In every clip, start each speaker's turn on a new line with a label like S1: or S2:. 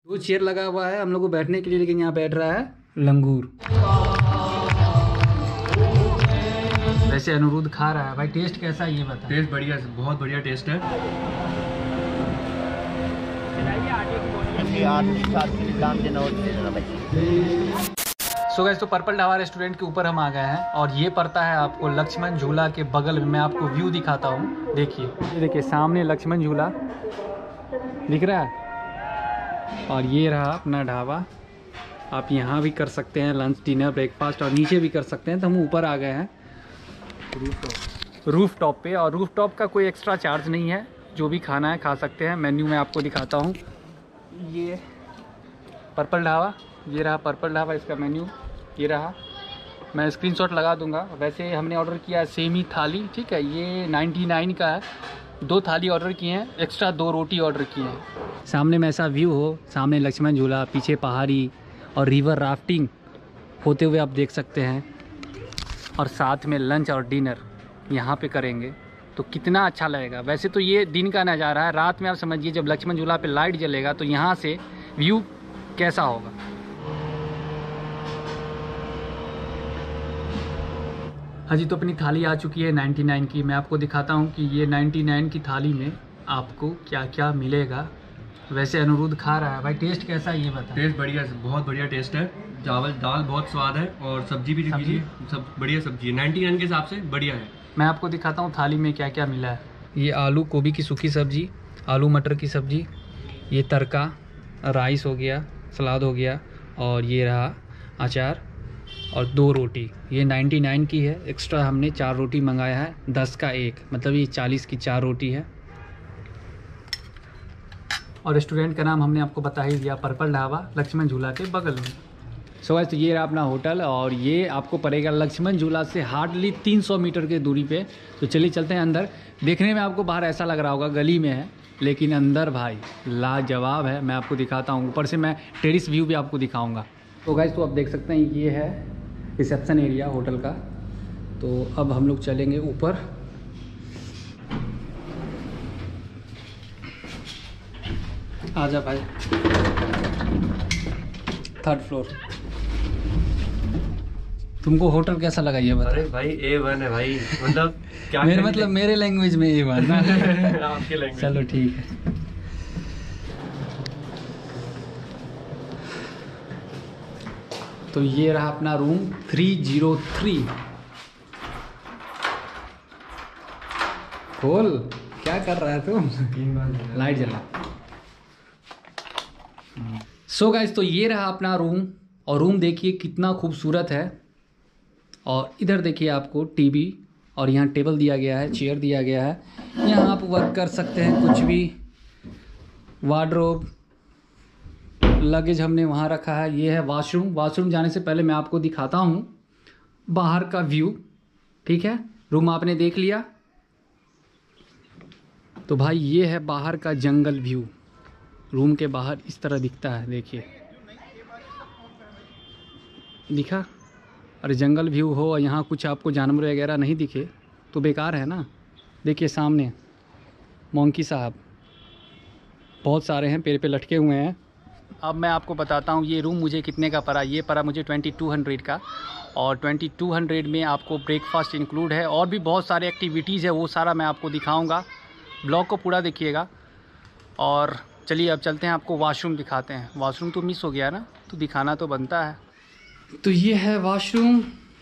S1: दो चेयर लगा हुआ है हम लोग को बैठने के लिए, लेकिन यहाँ बैठ रहा है लंगूर। वैसे अनिरुद्ध खा रहा है। भाई टेस्ट कैसा है ये बता।
S2: टेस्ट बढ़िया, बहुत बढ़िया टेस्ट है।
S1: सो गाइस, तो पर्पल ढाबा रेस्टोरेंट के ऊपर हम आ गए हैं और ये पड़ता है आपको लक्ष्मण झूला के बगल में। मैं आपको व्यू दिखाता हूँ, देखिए। ये देखिए सामने लक्ष्मण झूला दिख रहा है और ये रहा अपना ढाबा। आप यहाँ भी कर सकते हैं लंच, डिनर, ब्रेकफास्ट और नीचे भी कर सकते हैं। तो हम ऊपर आ गए हैं रूफ टॉप पे, और रूफ टॉप का कोई एक्स्ट्रा चार्ज नहीं है। जो भी खाना है खा सकते हैं। मेन्यू में आपको दिखाता हूँ। ये पर्पल ढाबा, ये रहा पर्पल ढाबा, इसका मेन्यू ये रहा। मैं स्क्रीनशॉट लगा दूंगा। वैसे हमने ऑर्डर किया है सेमी थाली, ठीक है। ये 99 का है। 2 थाली ऑर्डर किए हैं, एक्स्ट्रा 2 रोटी ऑर्डर किए हैं। सामने में ऐसा व्यू हो, सामने लक्ष्मण झूला, पीछे पहाड़ी और रिवर राफ्टिंग होते हुए आप देख सकते हैं। और साथ में लंच और डिनर यहाँ पे करेंगे तो कितना अच्छा लगेगा। वैसे तो ये दिन का नज़ारा है, रात में आप समझिए जब लक्ष्मण झूला पे लाइट जलेगा तो यहाँ से व्यू कैसा होगा। हाँ जी, तो अपनी थाली आ चुकी है 99 की। मैं आपको दिखाता हूँ कि ये 99 की थाली में आपको क्या क्या मिलेगा। वैसे अनिरुद्ध खा रहा है। भाई टेस्ट कैसा है ये बता।
S2: टेस्ट बढ़िया, बहुत बढ़िया टेस्ट है। चावल दाल बहुत स्वाद है और सब्जी भी लीजिए, सब बढ़िया सब्जी है। 99 के हिसाब से बढ़िया है।
S1: मैं आपको दिखाता हूँ थाली में क्या क्या मिला है। ये आलू गोभी की सूखी सब्जी, आलू मटर की सब्जी, ये तड़का, राइस हो गया, सलाद हो गया, और ये रहा अचार और 2 रोटी। ये 99 की है। एक्स्ट्रा हमने 4 रोटी मंगाया है, 10 का 1, मतलब ये 40 की 4 रोटी है। और रेस्टोरेंट का नाम हमने आपको बता ही दिया, पर्पल ढाबा, लक्ष्मण झूला के बगल में। सो गाइस, तो ये रहा अपना होटल और ये आपको पड़ेगा लक्ष्मण झूला से हार्डली 300 मीटर की दूरी पे। तो चलिए चलते हैं अंदर। देखने में आपको बाहर ऐसा लग रहा होगा गली में है, लेकिन अंदर भाई लाजवाब है। मैं आपको दिखाता हूँ, ऊपर से मैं टेरिस व्यू भी आपको दिखाऊँगा। तो गाइस, तो आप देख सकते हैं ये है रिसेप्शन एरिया होटल का। तो अब हम लोग चलेंगे ऊपर। आजा भाई, 3rd फ्लोर। तुमको होटल कैसा लगा ये बता।
S2: अरे भाई A1 है भाई, मतलब क्या
S1: मेरे लैंग्वेज में A1 ना।
S2: आपके लैंग्वेज।
S1: चलो ठीक है। तो ये रहा अपना रूम 303। खोल, क्या कर रहा है तुम? लाइट जला। सो गाइस, तो ये रहा अपना रूम, और रूम देखिए कितना खूबसूरत है। और इधर देखिए आपको टीवी, और यहाँ टेबल दिया गया है, चेयर दिया गया है। यहाँ आप वर्क कर सकते हैं कुछ भी। वार्डरोब, लगेज हमने वहाँ रखा है। ये है वॉशरूम। वॉशरूम जाने से पहले मैं आपको दिखाता हूँ बाहर का व्यू, ठीक है। रूम आपने देख लिया, तो भाई ये है बाहर का जंगल व्यू। रूम के बाहर इस तरह दिखता है, देखिए, दिखा। अरे जंगल व्यू हो और यहाँ कुछ आपको जानवर वगैरह नहीं दिखे तो बेकार है ना। देखिए सामने मोंकी साहब बहुत सारे हैं, पेड़ पे लटके हुए हैं। अब मैं आपको बताता हूँ ये रूम मुझे कितने का पड़ा। ये पड़ा मुझे 2200 का, और 2200 में आपको ब्रेकफास्ट इंक्लूड है और भी बहुत सारे एक्टिविटीज़ है, वो सारा मैं आपको दिखाऊंगा। ब्लॉग को पूरा देखिएगा। और चलिए अब चलते हैं, आपको वॉशरूम दिखाते हैं। वॉशरूम तो मिस हो गया ना, तो दिखाना तो बनता है। तो ये है वॉशरूम,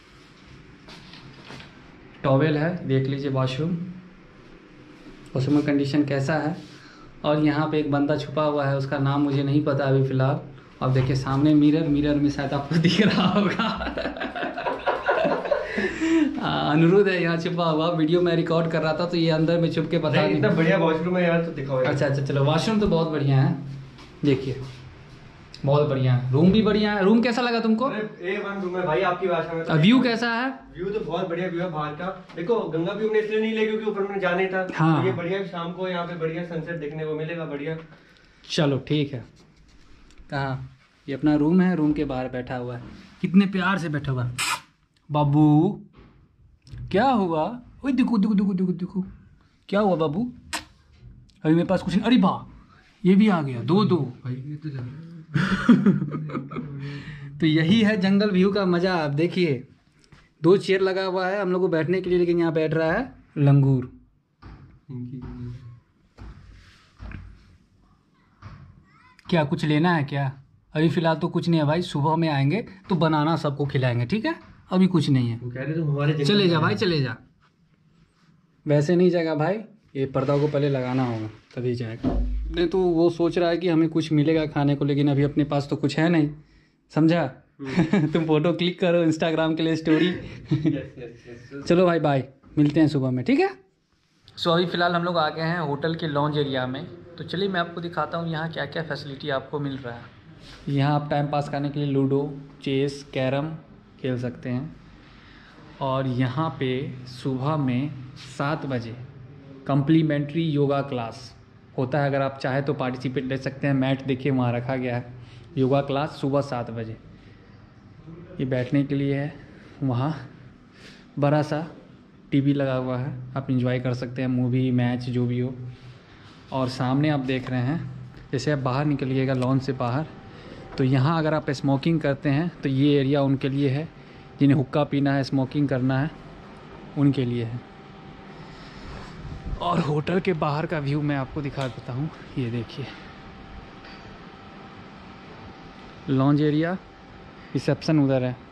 S1: टॉवेल है, देख लीजिए वॉशरूम का कंडीशन कैसा है। और यहाँ पे एक बंदा छुपा हुआ है, उसका नाम मुझे नहीं पता अभी फ़िलहाल। अब देखिए सामने मिरर में शायद आपको दिख रहा होगा। अनिरुद्ध है यहाँ छुपा हुआ। वीडियो मैं रिकॉर्ड कर रहा था तो ये अंदर में छुप के बता।
S2: इतना बढ़िया वॉशरूम है यार, तो दिखाओ।
S1: अच्छा चलो, वॉशरूम तो बहुत बढ़िया है, देखिए बहुत बढ़िया है। रूम भी बढ़िया है। रूम कैसा लगा तुमको?
S2: A1 रूम है भाई, आपकी भाषा में।
S1: व्यू कैसा है?
S2: व्यू तो बहुत बढ़िया व्यू है बाहर का। देखो गंगा व्यू ने इसलिए नहीं ले क्योंकि ऊपर में जाने था।
S1: हाँ।
S2: तो ये बढ़िया, शाम को यहाँ पे बढ़िया सनसेट देखने को मिलेगा, बढ़िया।
S1: चलो ठीक है। कहाँ? ये अपना रूम है, रूम के बाहर बैठा हुआ है, कितने प्यार से बैठा हुआ। बाबू क्या हुआ? ओए देखो देखो देखो देखो देखो, क्या हुआ बाबू? अभी मेरे पास कुछ नहीं। अरे वाह, ये भी आ गया, दो
S2: भाई ये तो चल रहा
S1: तो यही है जंगल व्यू का मजा। आप देखिए 2 चेयर लगा हुआ है हम लोग को बैठने के लिए, लेकिन यहाँ बैठ रहा है लंगूर। क्या कुछ लेना है क्या? अभी फिलहाल तो कुछ नहीं है भाई, सुबह में आएंगे तो बनाना सबको खिलाएंगे, ठीक है? अभी कुछ नहीं है।
S2: वो कह रहे तो हमारे
S1: चले जा भाई, चले जा। वैसे नहीं जाएगा भाई, ये पर्दा को पहले लगाना होगा तभी जाएगा। नहीं तो वो सोच रहा है कि हमें कुछ मिलेगा खाने को, लेकिन अभी अपने पास तो कुछ है नहीं, समझा? तुम फोटो क्लिक करो इंस्टाग्राम के लिए स्टोरी। चलो भाई बाय, मिलते हैं सुबह में, ठीक है? सो अभी फ़िलहाल हम लोग आ गए हैं होटल के लॉन्ज एरिया में। तो चलिए मैं आपको दिखाता हूँ यहाँ क्या क्या फैसिलिटी आपको मिल रहा है। यहाँ आप टाइम पास करने के लिए लूडो, चेस, कैरम खेल सकते हैं। और यहाँ पे सुबह में 7 बजे कम्प्लीमेंट्री योगा क्लास होता है। अगर आप चाहे तो पार्टिसिपेट ले सकते हैं। मैट देखिए वहाँ रखा गया है। योगा क्लास सुबह 7 बजे। ये बैठने के लिए है। वहाँ बड़ा सा टीवी लगा हुआ है, आप एंजॉय कर सकते हैं, मूवी, मैच जो भी हो। और सामने आप देख रहे हैं, जैसे आप बाहर निकलिएगा लॉन से बाहर, तो यहाँ अगर आप स्मोकिंग करते हैं तो ये एरिया उनके लिए है। जिन्हें हुक्का पीना है, स्मोकिंग करना है, उनके लिए है। और होटल के बाहर का व्यू मैं आपको दिखा देता हूँ। ये देखिए लॉन्ज एरिया, रिसेप्शन उधर है।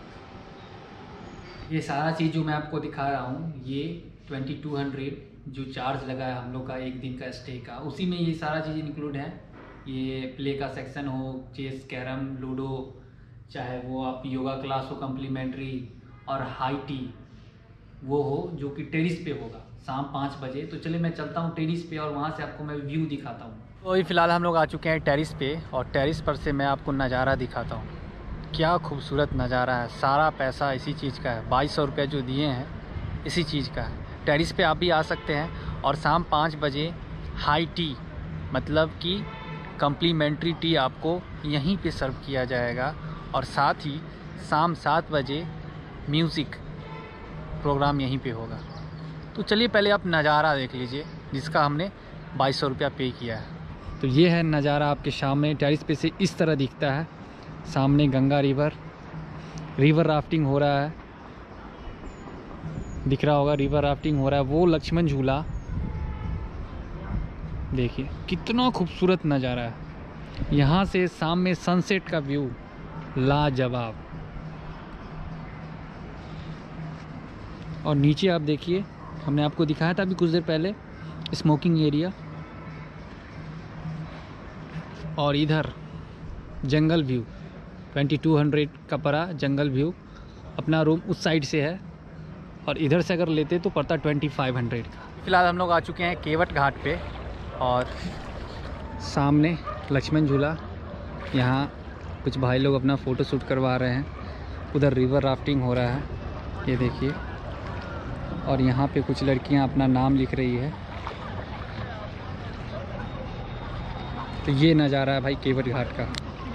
S1: ये सारा चीज़ जो मैं आपको दिखा रहा हूँ, ये 2200 जो चार्ज लगा है हम लोग का एक दिन का स्टे का, उसी में ये सारा चीज़ इंक्लूड है। ये प्ले का सेक्शन हो, चेस, कैरम, लूडो, चाहे वो आप योगा क्लास हो कम्प्लीमेंट्री, और हाई टी वो हो जो कि टेरिस पे होगा शाम 5 बजे। तो चलिए मैं चलता हूँ टेरिस पे और वहाँ से आपको मैं व्यू दिखाता हूँ। तो अभी फ़िलहाल हम लोग आ चुके हैं टेरिस पे, और टेरिस पर से मैं आपको नज़ारा दिखाता हूँ। क्या खूबसूरत नज़ारा है। सारा पैसा इसी चीज़ का है, 2200 रुपये जो दिए हैं इसी चीज़ का है। टेरिस पे आप भी आ सकते हैं। और शाम 5 बजे हाई टी, मतलब कि कम्प्लीमेंट्री टी आपको यहीं पे सर्व किया जाएगा। और साथ ही शाम 7 बजे म्यूज़िक प्रोग्राम यहीं पे होगा। तो चलिए पहले आप नज़ारा देख लीजिए जिसका हमने 2200 रुपया पे किया है। तो ये है नज़ारा आपके सामने। टेरिस पे से इस तरह दिखता है। सामने गंगा रिवर राफ्टिंग हो रहा है, दिख रहा होगा, रिवर राफ्टिंग हो रहा है। वो लक्ष्मण झूला देखिए कितना खूबसूरत नज़ारा है। यहाँ से शाम में सनसेट का व्यू लाजवाब। और नीचे आप देखिए, हमने आपको दिखाया था अभी कुछ देर पहले स्मोकिंग एरिया, और इधर जंगल व्यू 2200 का पड़ा जंगल व्यू। अपना रूम उस साइड से है, और इधर से अगर लेते तो पड़ता 2500 का। फिलहाल हम लोग आ चुके हैं केवट घाट पे, और सामने लक्ष्मण झूला। यहाँ कुछ भाई लोग अपना फ़ोटो शूट करवा रहे हैं। उधर रिवर राफ्टिंग हो रहा है, ये देखिए। और यहाँ पे कुछ लड़कियाँ अपना नाम लिख रही है। तो ये नज़ारा है भाई केवट घाट का।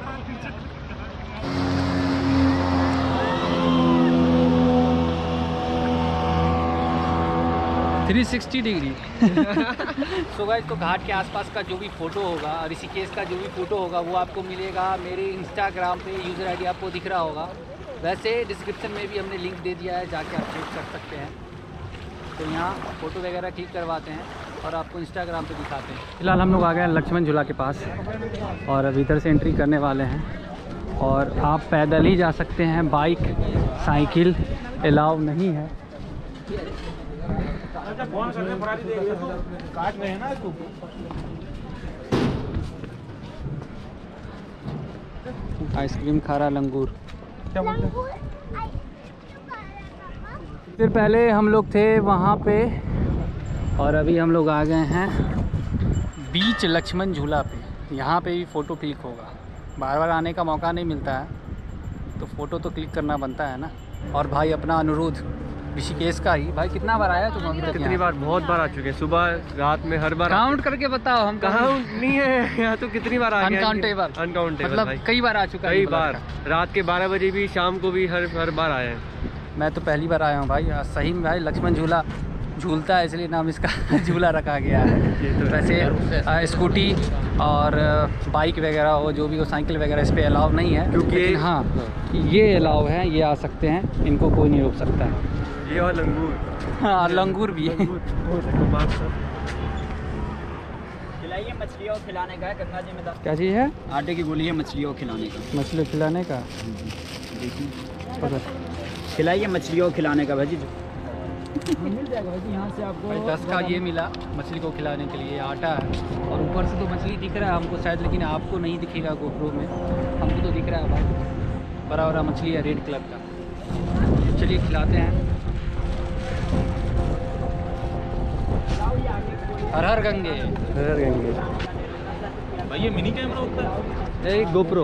S1: $360 डिग्री। सो गाइस, तो घाट के आसपास का जो भी फ़ोटो होगा, ऋषिकेश का जो भी फ़ोटो होगा, वो आपको मिलेगा मेरे इंस्टाग्राम पे। यूज़र आईडी आपको दिख रहा होगा। वैसे डिस्क्रिप्शन में भी हमने लिंक दे दिया है, जाके आप चेक कर सकते हैं। तो यहाँ फ़ोटो वगैरह क्लिक करवाते हैं और आपको इंस्टाग्राम पे दिखाते हैं। फिलहाल हम लोग आ गए हैं लक्ष्मण झूला के पास, और अभी इधर से एंट्री करने वाले हैं। और आप पैदल ही जा सकते हैं, बाइक साइकिल अलाउ नहीं है। आइसक्रीम खा रहा लंगूर। फिर पहले हम लोग थे वहाँ पे, और अभी हम लोग आ गए हैं बीच लक्ष्मण झूला पे। यहाँ पे भी फ़ोटो क्लिक होगा। बार बार आने का मौका नहीं मिलता है, तो फ़ोटो तो क्लिक करना बनता है ना। और भाई अपना अनुरोध ऋषिकेश का ही। भाई कितना बार आया तुम अभी तक?
S2: कितनी बार? बहुत बार आ चुके हैं, सुबह रात में हर बार।
S1: काउंट करके बताओ। हम
S2: काउंट नहीं है यहाँ तो कितनी बार आ गए?
S1: अनकाउंटेबल मतलब कई बार आ चुका है।
S2: कई बार, रात के 12 बजे भी, शाम को भी, हर बार आए हैं।
S1: मैं तो पहली बार आया हूँ भाई। सही में भाई लक्ष्मण झूला झूलता है इसलिए नाम इसका झूला रखा गया है। वैसे स्कूटी और बाइक वगैरह हो, जो भी हो, साइकिल वगैरह इस पर अलाउ नहीं है, क्योंकि हाँ ये अलाउ है, ये आ सकते हैं, इनको कोई नहीं रोक सकता है।
S2: ये और लंगूर,
S1: हाँ लंगूर भी है।
S3: खिलाइए, मछलियों को खिलाने का है गंगा जी में।
S1: क्या चीज़ है?
S3: आटे की गोली है मछलियों को खिलाने का।
S1: मछली खिलाने का?
S3: खिलाइए, मछलियों को खिलाने का भाजी। मिल जाएगा भाजी यहाँ से आपको।
S1: 10 का ये मिला मछली को खिलाने के लिए, आटा है और ऊपर से तो मछली दिख रहा है हमको शायद, लेकिन आपको नहीं दिखेगा गोप्रो में, हमको तो दिख रहा है भाई, बड़ा बड़ा मछली है रेड कलर का। चलिए खिलाते हैं। हर हर गंगे,
S2: हर हर गंगे।
S3: भाई ये मिनी कैमरा होता है?
S1: गोप्रो।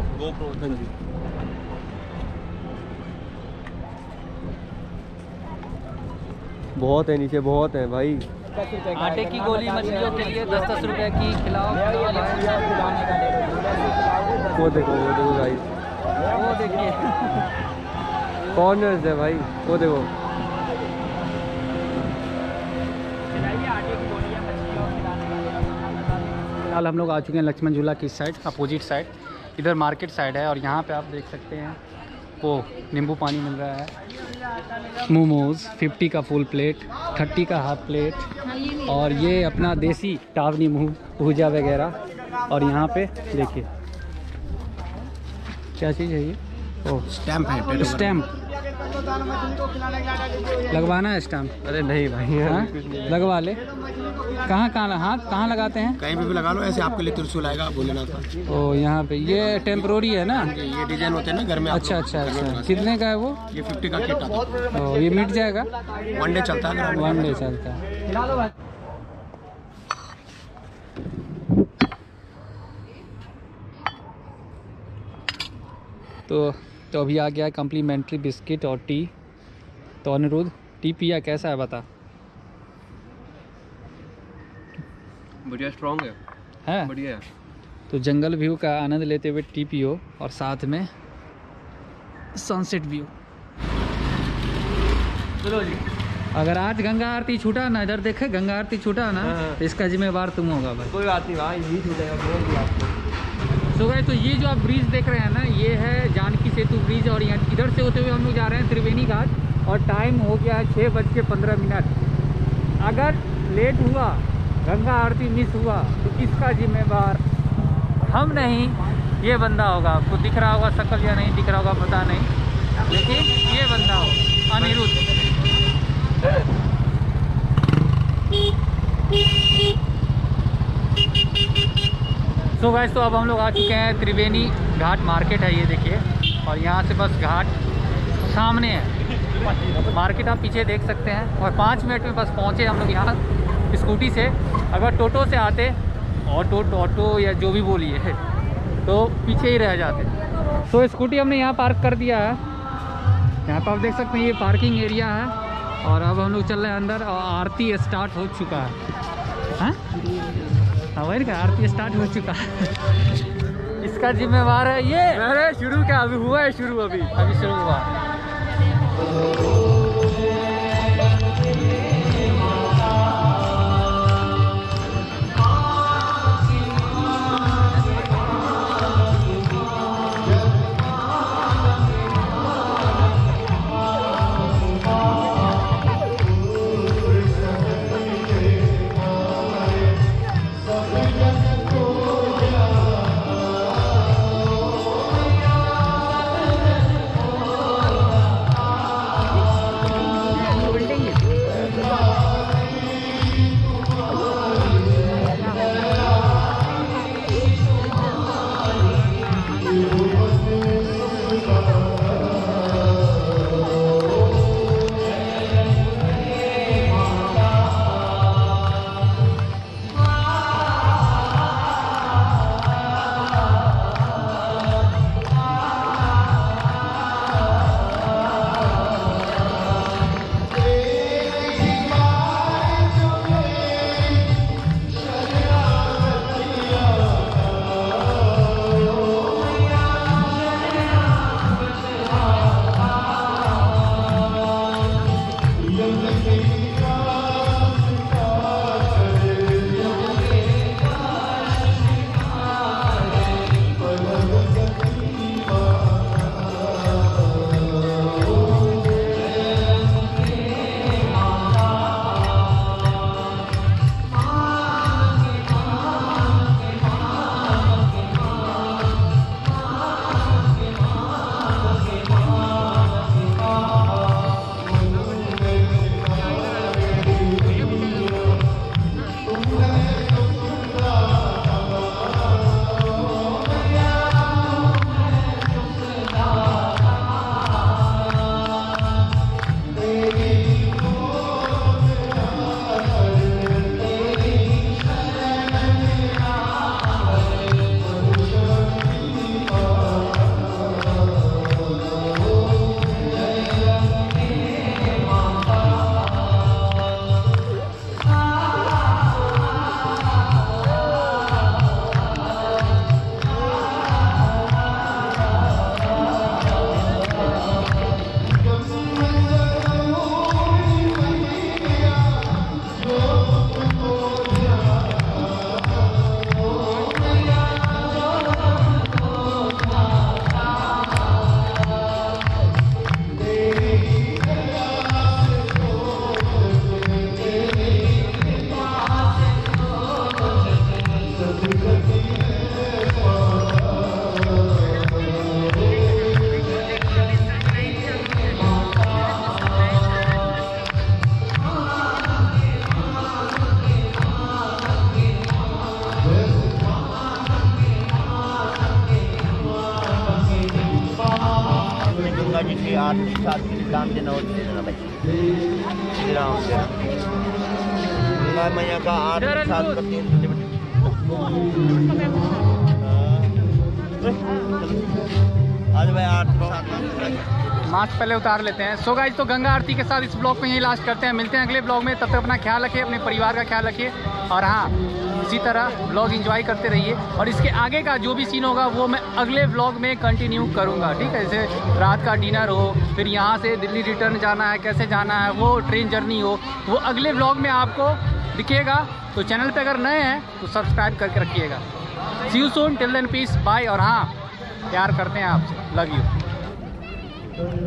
S2: बहुत है नीचे, बहुत है भाई।
S1: आटे की गोली मछलियों के लिए 10-10 रुपए की खिलाओ।
S2: वो देखो भाई,
S1: वो देखिए
S2: कॉर्नर्स है भाई, वो देखो।
S1: फिलहाल हम लोग आ चुके हैं लक्ष्मण झूला की साइड, अपोजिट साइड, इधर मार्केट साइड है। और यहाँ पे आप देख सकते हैं वो नींबू पानी मिल रहा है, मोमोज़ 50 का फुल प्लेट, 30 का हाफ प्लेट, और ये अपना देसी टावनी मुँह भूजा वगैरह। और यहाँ पे देखिए क्या चीज़ है ये? ओह
S3: स्टैम्प है।
S1: स्टैम्प लगवाना है स्टैम्प?
S2: अरे नहीं भाई,
S1: हाँ? लगवा ले। कहाँ लगाते हैं?
S3: कहीं भी लगा लो, ऐसे आपके लिए त्रिशूल आएगा भोलेनाथ का।
S1: ओ यहाँ पे ये टेम्प्रोरी है ना?
S3: ये डिजाइन होते हैं ना घर में।
S1: अच्छा अच्छा अच्छा। कितने का है वो?
S3: ये 50 का किट आता है।
S1: ओ ये मिट जाएगा?
S3: 1 डे चलता है।
S1: 1 डे चलता है। तो अभी आ गया कम्प्लीमेंट्री बिस्किट और टी। तो अनिरुद्ध टी पिया, कैसा है बता?
S2: बढ़िया, स्ट्रॉन्ग है, बढ़िया है।
S1: तो जंगल व्यू का आनंद लेते हुए टी पियो और साथ में सनसेट व्यू। चलो जी। अगर आज गंगा आरती छूटा ना, इधर देखे गंगा आरती छूटा ना, तो इसका जिम्मेवार तुम होगा भाई।
S2: कोई बात नहीं भाई, यही छूटेगा, बोल दिया आपको।
S1: सो गाइस, तो ये जो आप ब्रिज देख रहे हैं ना, ये है जानकी सेतु ब्रिज। और यहाँ इधर से होते हुए हम लोग जा रहे हैं त्रिवेणी घाट। और टाइम हो गया है 6:15। अगर लेट हुआ, गंगा आरती मिस हुआ, तो इसका जिम्मेवार हम नहीं, ये बंदा होगा। आपको दिख रहा होगा शक्ल या नहीं दिख रहा होगा पता नहीं, लेकिन ये बंदा होगा, अनिरुद्ध। सो गाइस, तो अब हम लोग आ चुके हैं त्रिवेणी घाट मार्केट है, ये देखिए। और यहाँ से बस घाट सामने है, मार्केट आप पीछे देख सकते हैं। और 5 मिनट में बस पहुँचे हम लोग यहाँ स्कूटी से। अगर टोटो से आते, ऑटो या जो भी बोलिए, तो पीछे ही रह जाते। तो स्कूटी हमने यहाँ पार्क कर दिया है। यहाँ पर आप देख सकते हैं ये पार्किंग एरिया है। और अब हम लोग चल रहे हैं अंदर और आरती स्टार्ट हो चुका है। हाँ वही का आरती स्टार्ट हो चुका है। इसका जिम्मेवार है ये।
S2: अरे शुरू क्या, अभी हुआ है शुरू, अभी
S1: शुरू हुआ।
S4: गंगा जी के 8-7 के दान देना हो दे देना बच्चे। श्री राम से गंगा मैया का 8-7 का तेल दे बेटे। आज भाई 8-7
S1: मास्क पहले उतार लेते हैं। सो गाइस, तो गंगा आरती के साथ इस ब्लॉग को यहीं लास्ट करते हैं। मिलते हैं अगले ब्लॉग में, तब तक अपना ख्याल रखिए, अपने परिवार का ख्याल रखिए, और हाँ, इसी तरह ब्लॉग एंजॉय करते रहिए। और इसके आगे का जो भी सीन होगा वो मैं अगले ब्लॉग में कंटिन्यू करूँगा, ठीक है। जैसे रात का डिनर हो, फिर यहाँ से दिल्ली रिटर्न जाना है, कैसे जाना है, वो ट्रेन जर्नी हो, वो अगले ब्लॉग में आपको दिखेगा। तो चैनल पर अगर नए हैं तो सब्सक्राइब करके रखिएगा। See you soon, till then peace, bye. और हाँ, प्यार करते हैं आपसे, लव यू।